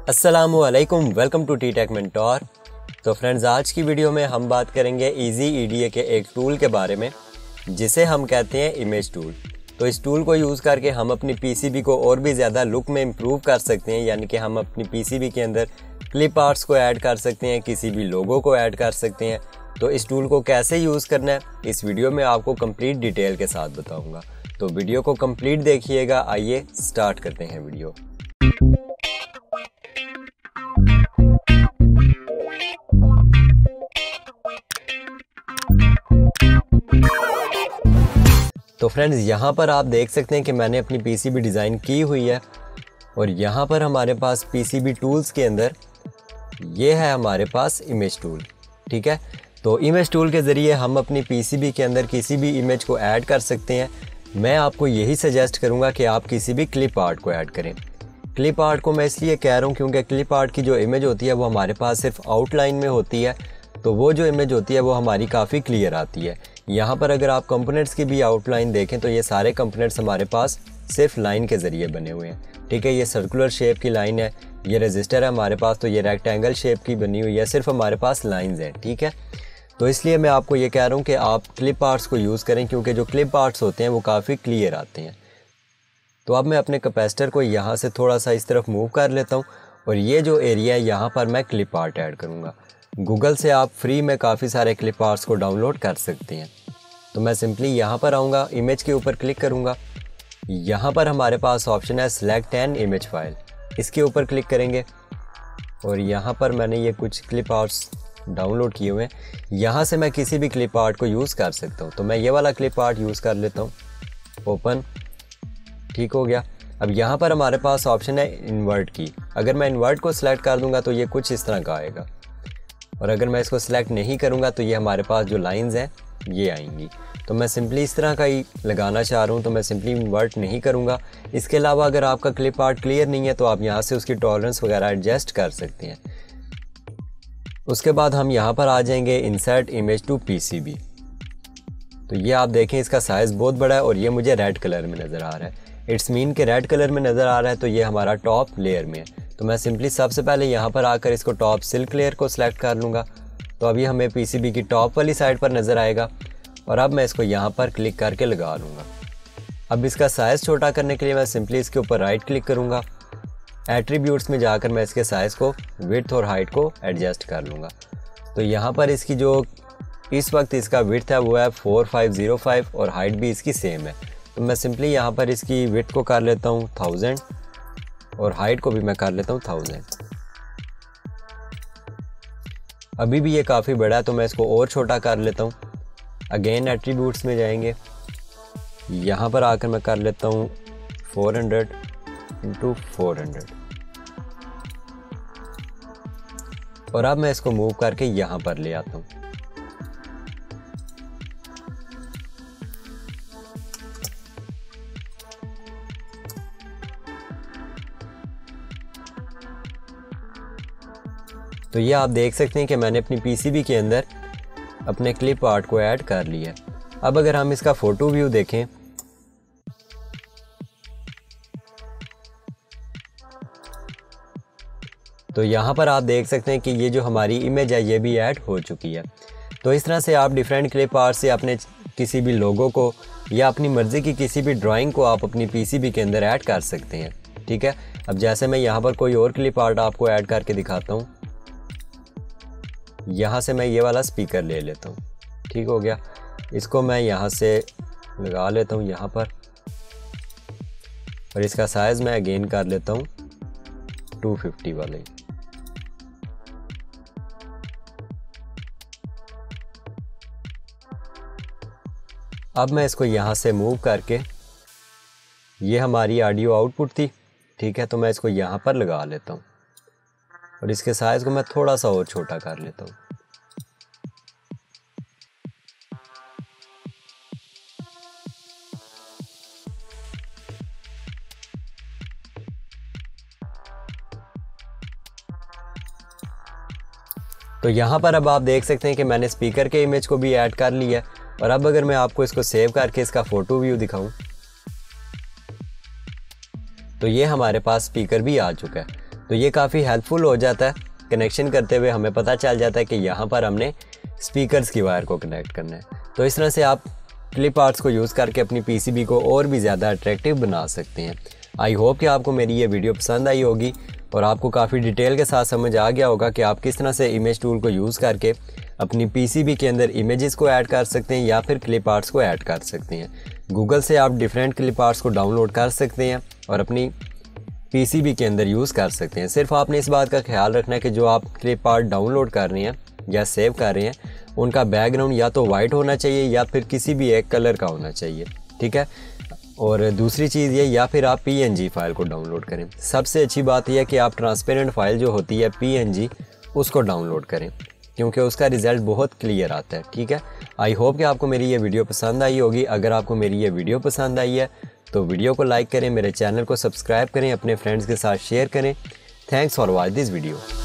अस्सलामुअलैकुम, welcome to T Tech Mentor. तो friends, आज की वीडियो में हम बात करेंगे इजी ईडीए के एक टूल के बारे में जिसे हम कहते हैं इमेज टूल। तो इस टूल को यूज़ करके हम अपनी पीसीबी को और भी ज़्यादा लुक में इम्प्रूव कर सकते हैं, यानी कि हम अपनी पीसीबी के अंदर क्लिप आर्ट्स को ऐड कर सकते हैं, किसी भी लोगो को ऐड कर सकते हैं। तो इस टूल को कैसे यूज़ करना है इस वीडियो में आपको कंप्लीट डिटेल के साथ बताऊँगा। तो वीडियो को कंप्लीट देखिएगा। आइए स्टार्ट करते हैं वीडियो। तो फ्रेंड्स, यहाँ पर आप देख सकते हैं कि मैंने अपनी पीसीबी डिज़ाइन की हुई है और यहाँ पर हमारे पास पीसीबी टूल्स के अंदर ये है हमारे पास इमेज टूल। ठीक है, तो इमेज टूल के ज़रिए हम अपनी पीसीबी के अंदर किसी भी इमेज को ऐड कर सकते हैं। मैं आपको यही सजेस्ट करूँगा कि आप किसी भी क्लिप आर्ट को ऐड करें। क्लिप आर्ट को मैं इसलिए कह रहा हूँ क्योंकि क्लिप आर्ट की जो इमेज होती है वो हमारे पास सिर्फ आउटलाइन में होती है, तो वो जो इमेज होती है वो हमारी काफ़ी क्लियर आती है। यहाँ पर अगर आप कंपोनेंट्स की भी आउटलाइन देखें तो ये सारे कंपोनेंट्स हमारे पास सिर्फ लाइन के ज़रिए बने हुए हैं। ठीक है, ये सर्कुलर शेप की लाइन है, ये रजिस्टर है हमारे पास, तो ये रेक्टेंगल शेप की बनी हुई है, सिर्फ हमारे पास लाइंस हैं। ठीक है, तो इसलिए मैं आपको ये कह रहा हूँ कि आप क्लिप आर्ट्स को यूज़ करें क्योंकि जो क्लिप आर्ट्स होते हैं वो काफ़ी क्लियर आते हैं। तो अब मैं अपने कैपेसिटर को यहाँ से थोड़ा सा इस तरफ मूव कर लेता हूँ और ये जो एरिया है यहाँ पर मैं क्लिप आर्ट ऐड करूँगा। गूगल से आप फ्री में काफ़ी सारे क्लिप आर्ट्स को डाउनलोड कर सकते हैं। तो मैं सिंपली यहाँ पर आऊँगा, इमेज के ऊपर क्लिक करूँगा। यहाँ पर हमारे पास ऑप्शन है सिलेक्ट एन इमेज फाइल, इसके ऊपर क्लिक करेंगे और यहाँ पर मैंने ये कुछ क्लिप आर्ट्स डाउनलोड किए हुए हैं। यहाँ से मैं किसी भी क्लिप आर्ट को यूज़ कर सकता हूँ। तो मैं ये वाला क्लिप आर्ट यूज़ कर लेता हूँ, ओपन। ठीक हो गया। अब यहाँ पर हमारे पास ऑप्शन है इन्वर्ट की। अगर मैं इन्वर्ट को सिलेक्ट कर दूंगा तो ये कुछ इस तरह का आएगा, और अगर मैं इसको सिलेक्ट नहीं करूँगा तो ये हमारे पास जो लाइंस हैं ये आएंगी। तो मैं सिंपली इस तरह का ही लगाना चाह रहा हूँ, तो मैं सिंपली इन्वर्ट नहीं करूँगा। इसके अलावा अगर आपका क्लिप आर्ट क्लियर नहीं है तो आप यहाँ से उसकी टॉलरेंस वगैरह एडजस्ट कर सकते हैं। उसके बाद हम यहाँ पर आ जाएंगे इंसर्ट इमेज टू पीसीबी। तो ये आप देखें, इसका साइज़ बहुत बड़ा है और ये मुझे रेड कलर में नज़र आ रहा है। इट्स मीन के रेड कलर में नज़र आ रहा है, तो ये हमारा टॉप लेयर में है। तो मैं सिंपली सबसे पहले यहाँ पर आकर इसको टॉप सिल्क लेयर को सिलेक्ट कर लूँगा। तो अभी हमें पीसीबी की टॉप वाली साइड पर नज़र आएगा और अब मैं इसको यहाँ पर क्लिक करके लगा लूँगा। अब इसका साइज़ छोटा करने के लिए मैं सिंपली इसके ऊपर राइट क्लिक करूँगा। एट्रीब्यूट्स में जाकर मैं इसके साइज़ को, विड्थ और हाइट को एडजस्ट कर लूँगा। तो यहाँ पर इसकी जो इस वक्त इसका विड्थ है वो है 4505 और हाइट भी इसकी सेम है। तो मैं सिंपली यहाँ पर इसकी विड्थ को कर लेता हूँ 1000 और हाइट को भी मैं कर लेता हूँ 1000। अभी भी ये काफ़ी बड़ा है तो मैं इसको और छोटा कर लेता हूँ। अगेन एट्रीब्यूट्स में जाएंगे, यहाँ पर आकर मैं कर लेता हूँ 400 × 400 और अब मैं इसको मूव करके यहाँ पर ले आता हूँ। तो ये आप देख सकते हैं कि मैंने अपनी पीसीबी के अंदर अपने क्लिप आर्ट को ऐड कर लिया है। अब अगर हम इसका फ़ोटो व्यू देखें तो यहाँ पर आप देख सकते हैं कि ये जो हमारी इमेज है ये भी ऐड हो चुकी है। तो इस तरह से आप डिफरेंट क्लिप आर्ट से अपने किसी भी लोगो को या अपनी मर्ज़ी की किसी भी ड्राइंग को आप अपनी पीसीबी के अंदर ऐड कर सकते हैं। ठीक है, अब जैसे मैं यहाँ पर कोई और क्लिप आर्ट आपको ऐड करके दिखाता हूँ। यहाँ से मैं ये वाला स्पीकर ले लेता हूँ। ठीक हो गया, इसको मैं यहाँ से लगा लेता हूँ यहाँ पर और इसका साइज़ मैं अगेन कर लेता हूँ 250 वाले। अब मैं इसको यहाँ से मूव करके, ये हमारी ऑडियो आउटपुट थी। ठीक है, तो मैं इसको यहाँ पर लगा लेता हूँ और इसके साइज़ को मैं थोड़ा सा और छोटा कर लेता हूँ। तो यहाँ पर अब आप देख सकते हैं कि मैंने स्पीकर के इमेज को भी ऐड कर लिया है। और अब अगर मैं आपको इसको सेव करके इसका फ़ोटो व्यू दिखाऊं तो ये हमारे पास स्पीकर भी आ चुका है। तो ये काफ़ी हेल्पफुल हो जाता है। कनेक्शन करते हुए हमें पता चल जाता है कि यहाँ पर हमने स्पीकर्स की वायर को कनेक्ट करना है। तो इस तरह से आप क्लिप आर्ट्स को यूज़ करके अपनी पीसीबी को और भी ज़्यादा अट्रैक्टिव बना सकते हैं। आई होप कि आपको मेरी ये वीडियो पसंद आई होगी और आपको काफ़ी डिटेल के साथ समझ आ गया होगा कि आप किस तरह से इमेज टूल को यूज़ करके अपनी पीसीबी के अंदर इमेजेस को ऐड कर सकते हैं या फिर क्लिप आर्ट्स को ऐड कर सकते हैं। गूगल से आप डिफरेंट क्लिप आर्ट्स को डाउनलोड कर सकते हैं और अपनी पीसीबी के अंदर यूज़ कर सकते हैं। सिर्फ आपने इस बात का ख्याल रखना है कि जो आप क्लिप आर्ट डाउनलोड कर रहे हैं या सेव कर रहे हैं उनका बैकग्राउंड या तो वाइट होना चाहिए या फिर किसी भी एक कलर का होना चाहिए, ठीक है। और दूसरी चीज़ ये, या फिर आप PNG फाइल को डाउनलोड करें। सबसे अच्छी बात यह है कि आप ट्रांसपेरेंट फाइल जो होती है PNG उसको डाउनलोड करें, क्योंकि उसका रिज़ल्ट बहुत क्लियर आता है, ठीक है। आई होप कि आपको मेरी ये वीडियो पसंद आई होगी। अगर आपको मेरी ये वीडियो पसंद आई है तो वीडियो को लाइक करें, मेरे चैनल को सब्सक्राइब करें, अपने फ्रेंड्स के साथ शेयर करें। Thanks for watch this video.